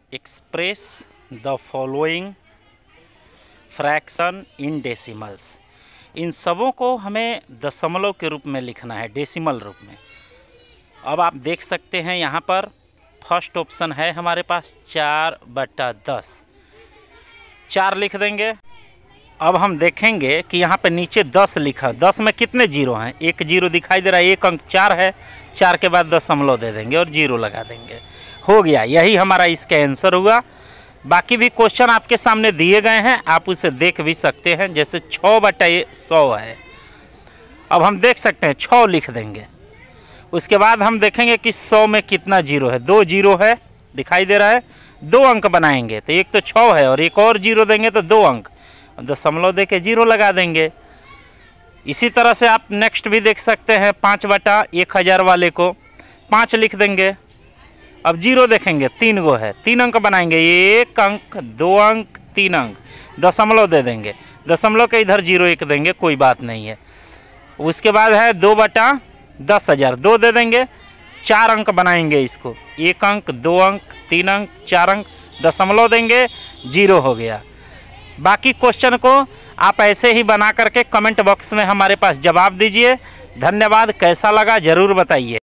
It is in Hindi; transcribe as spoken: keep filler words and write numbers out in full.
Express the following fraction in decimals. इन सबों को हमें दशमलव के रूप में लिखना है, डेसिमल रूप में। अब आप देख सकते हैं यहाँ पर फर्स्ट ऑप्शन है हमारे पास चार बटा दस, चार लिख देंगे। अब हम देखेंगे कि यहाँ पे नीचे दस लिखा, दस में कितने जीरो हैं, एक जीरो दिखाई दे रहा है, एक अंक चार है, चार के बाद दशमलव दे देंगे और जीरो लगा देंगे, हो गया। यही हमारा इसका आंसर हुआ। बाकी भी क्वेश्चन आपके सामने दिए गए हैं, आप उसे देख भी सकते हैं। जैसे छः बटा सौ है, अब हम देख सकते हैं छः लिख देंगे। उसके बाद हम देखेंगे कि सौ में कितना जीरो है, दो जीरो है दिखाई दे रहा है, दो अंक बनाएंगे तो एक तो छः है और एक और जीरो देंगे तो दो अंक, दशमलव दे के जीरो लगा देंगे। इसी तरह से आप नेक्स्ट भी देख सकते हैं, पाँच बटा एक हज़ार वाले को पाँच लिख देंगे। अब जीरो देखेंगे, तीन गो है, तीन अंक बनाएंगे, एक अंक, दो अंक, तीन अंक, दशमलव दे देंगे, दशमलव के इधर जीरो एक देंगे, कोई बात नहीं है। उसके बाद है दो बटा दस हज़ार, दो दे देंगे, चार अंक बनाएंगे इसको, एक अंक, दो अंक, तीन अंक, चार अंक, दशमलव देंगे, जीरो हो गया। बाकी क्वेश्चन को आप ऐसे ही बना करके कमेंट बॉक्स में हमारे पास जवाब दीजिए। धन्यवाद। कैसा लगा ज़रूर बताइए।